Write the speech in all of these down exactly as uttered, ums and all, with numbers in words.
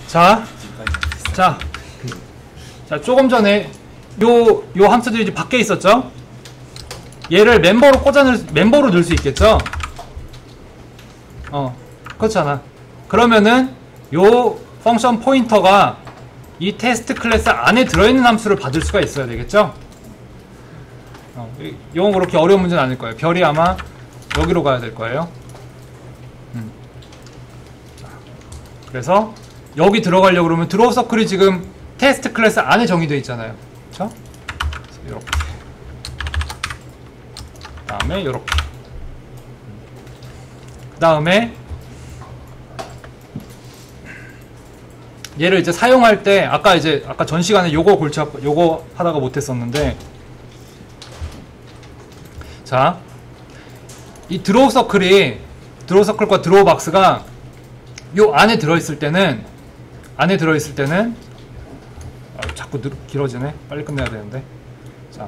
자, 자, 자, 조금 전에 요, 요 함수들이 이제 밖에 있었죠? 얘를 멤버로 꽂아 넣을, 멤버로 넣을 수 있겠죠? 어, 그렇잖아. 그러면은 요 펑션 포인터가 이 테스트 클래스 안에 들어있는 함수를 받을 수가 있어야 되겠죠? 어, 이건 그렇게 어려운 문제는 아닐 거예요. 별이 아마 여기로 가야 될 거예요. 음. 그래서 여기 들어가려고 그러면 드로우 서클이 지금 테스트 클래스 안에 정의되어 있잖아요. 그쵸? 이렇게. 그 다음에 이렇게. 그 다음에 얘를 이제 사용할 때 아까 이제 아까 전 시간에 요거 골치 아파 요거 하다가 못했었는데, 자, 이 드로우 서클이 드로우 서클과 드로우 박스가 요 안에 들어있을 때는 안에 들어있을 때는 아, 자꾸 늘, 길어지네. 빨리 끝내야 되는데. 자,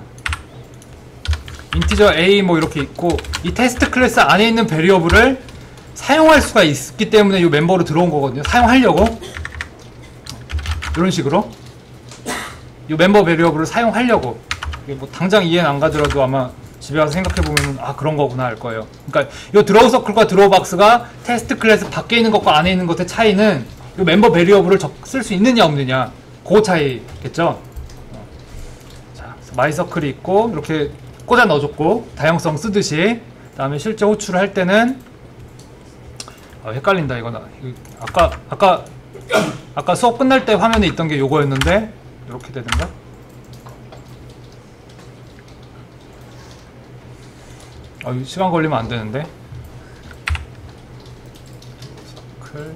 인티저 A 뭐 이렇게 있고 이 테스트 클래스 안에 있는 베리어블을 사용할 수가 있기 때문에 이 멤버로 들어온 거거든요. 사용하려고 이런 식으로 이 멤버 베리어블을 사용하려고. 이게 뭐 당장 이해는 안 가더라도 아마 집에 와서 생각해보면 아 그런 거구나 할 거예요. 그러니까 이 드로우 서클과 드로우 박스가 테스트 클래스 밖에 있는 것과 안에 있는 것의 차이는 이 멤버 베리어블을 쓸 수 있느냐 없느냐 그 차이겠죠. 자, 마이 서클이 있고 이렇게 꽂아 넣어줬고 다양성 쓰듯이. 그 다음에 실제 호출을 할 때는 아, 헷갈린다 이거. 나 아까 아까 아까 수업 끝날 때 화면에 있던 게 요거였는데 이렇게 되는가? 아, 시간 걸리면 안 되는데. 서클.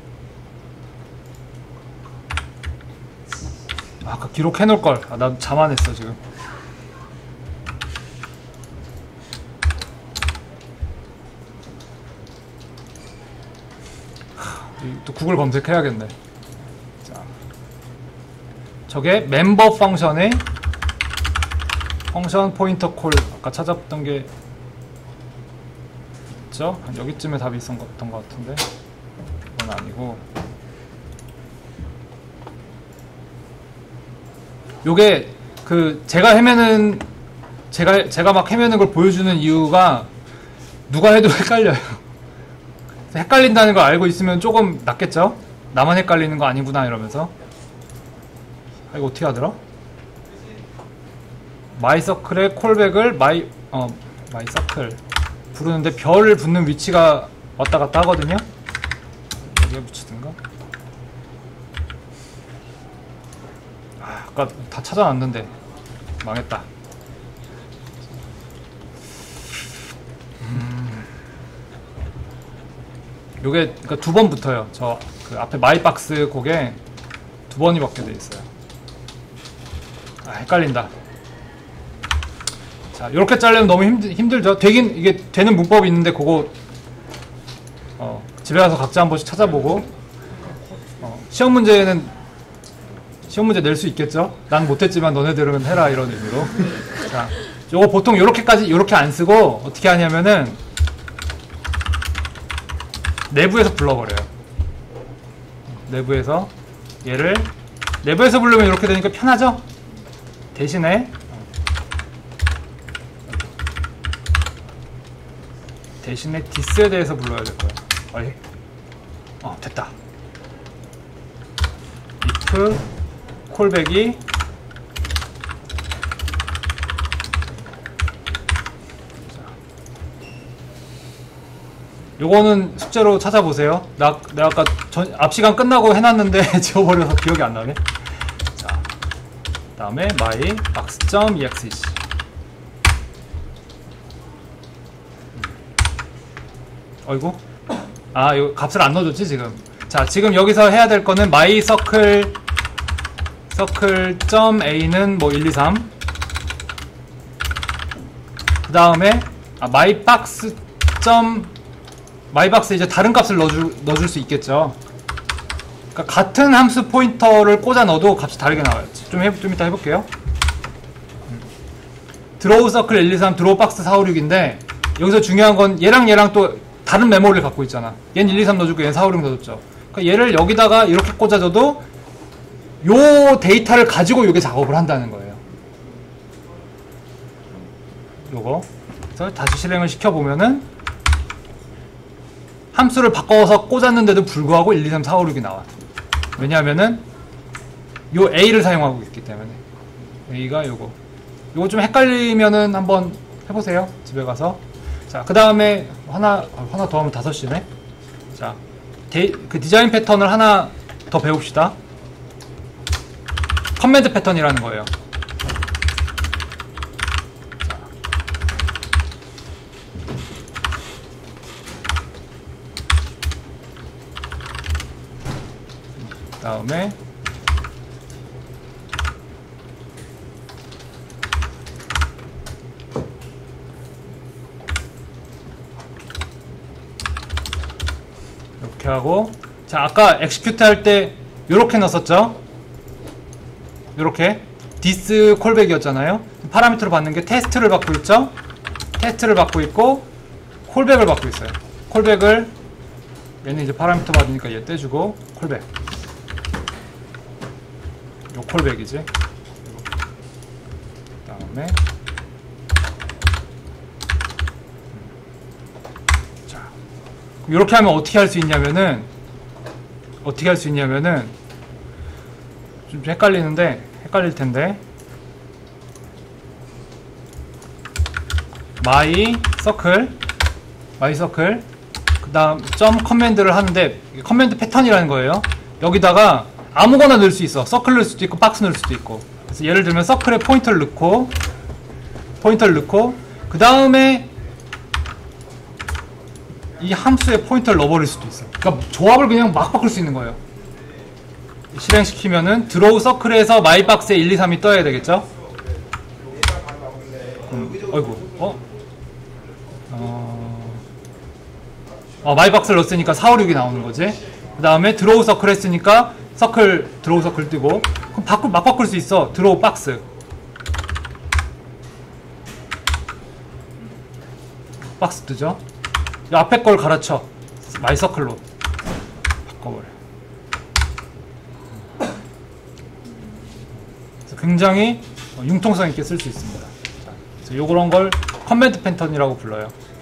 아, 아까 기록해 놓을 걸. 아, 나 자만했어 지금. 또 구글 검색해야겠네. 자, 저게 멤버 펑션의 펑션 포인터 콜. 아까 찾았던 게 있죠? 한 여기쯤에 답이 있었던 것 같은데 그건 아니고. 요게 그 제가 헤매는 제가 제가 막 헤매는 걸 보여주는 이유가 누가 해도 헷갈려요. 헷갈린다는 걸 알고 있으면 조금 낫겠죠? 나만 헷갈리는 거 아니구나 이러면서. 아, 이거 어떻게 하더라? 마이 서클의 콜백을 마이 어 마이 서클 부르는데 별을 붙는 위치가 왔다 갔다 하거든요. 여기에 붙이든가. 아, 아까 다 찾아놨는데 망했다. 요게 그러니까 두 번 붙어요. 저 그 앞에 마이박스 곡에 두 번이 박혀 돼 있어요. 아, 헷갈린다. 자, 요렇게 자르면 너무 힘들, 힘들죠? 되긴 이게 되는 문법이 있는데 그거 어, 집에 가서 각자 한 번씩 찾아보고 어, 시험 문제는 시험 문제 낼 수 있겠죠? 난 못했지만 너네들은 해라 이런 의미로. 자, 요거 보통 요렇게까지 요렇게 안 쓰고 어떻게 하냐면은 내부에서 불러버려요. 내부에서 얘를 내부에서 부르면 이렇게 되니까 편하죠? 대신에 대신에 디스에 대해서 불러야 될 거야. 어이. 어, 됐다. if 콜백이 요거는 숙제로 찾아보세요. 나, 내가 아까 전, 앞 시간 끝나고 해놨는데 지워버려서 기억이 안 나네. 자, 그 다음에 my box.exe. 어이구. 아, 이거 값을 안 넣어줬지, 지금. 자, 지금 여기서 해야 될 거는 my circle, circle.a는 뭐 일, 이, 삼. 그 다음에, 아, my box. 마이박스에 이제 다른 값을 넣어줄, 넣어줄 수 있겠죠. 그러니까 같은 함수 포인터를 꽂아 넣어도 값이 다르게 나와요. 좀, 해, 좀 이따 해볼게요. 드로우 서클 일, 이, 삼, 드로우 박스 사, 오, 육인데 여기서 중요한 건 얘랑 얘랑 또 다른 메모리를 갖고 있잖아. 얘는 일, 이, 삼 넣어주고 얘는 사, 오, 육 넣어줬죠. 그러니까 얘를 여기다가 이렇게 꽂아줘도 요 데이터를 가지고 요게 작업을 한다는 거예요. 요거. 그래서 다시 실행을 시켜보면은 함수를 바꿔서 꽂았는데도 불구하고 일, 이, 삼, 사, 오, 육이 나와. 왜냐하면은 요 A를 사용하고 있기 때문에. A가 요거. 요거 좀 헷갈리면은 한번 해보세요. 집에 가서. 자, 그 다음에 하나, 하나 더 하면 다섯 시네. 자, 데이, 그 디자인 패턴을 하나 더 배웁시다. 커맨드 패턴이라는 거예요. 그 다음에 이렇게 하고, 자, 아까 execute 할 때 요렇게 넣었었죠? 요렇게 디스 콜백이었잖아요. 파라미터로 받는 게 테스트를 받고 있죠? 테스트를 받고 있고 콜백을 받고 있어요. 콜백을 얘는 이제 파라미터 받으니까 얘 떼주고 콜백. 요 콜백이지. 그 다음에 자, 이렇게 하면 어떻게 할 수 있냐면은 어떻게 할 수 있냐면은 좀 헷갈리는데 헷갈릴 텐데 my circle my circle 그 다음 점 커맨드를 하는데 커맨드 패턴이라는 거예요. 여기다가 아무거나 넣을 수 있어. 서클 넣을 수도 있고 박스 넣을 수도 있고. 그래서 예를 들면 서클에 포인터를 넣고 포인터를 넣고 그 다음에 이 함수에 포인터를 넣어버릴 수도 있어. 그러니까 조합을 그냥 막 바꿀 수 있는 거예요. 실행시키면은 드로우 서클에서 마이박스에 일, 이, 삼이 떠야 되겠죠? 음, 어이구, 어? 어, 어 마이박스를 넣었으니까 사, 오, 육이 나오는 거지. 그 다음에 드로우 서클 했으니까 서클, 드로우 서클 뜨고. 그럼 바꾸, 막 바꿀 수 있어. 드로우 박스. 박스 뜨죠? 이 앞에 걸 갈아쳐. 마이 서클로 바꿔버려. 굉장히 융통성 있게 쓸 수 있습니다. 자, 그래서 요런 걸 커맨드 패턴이라고 불러요.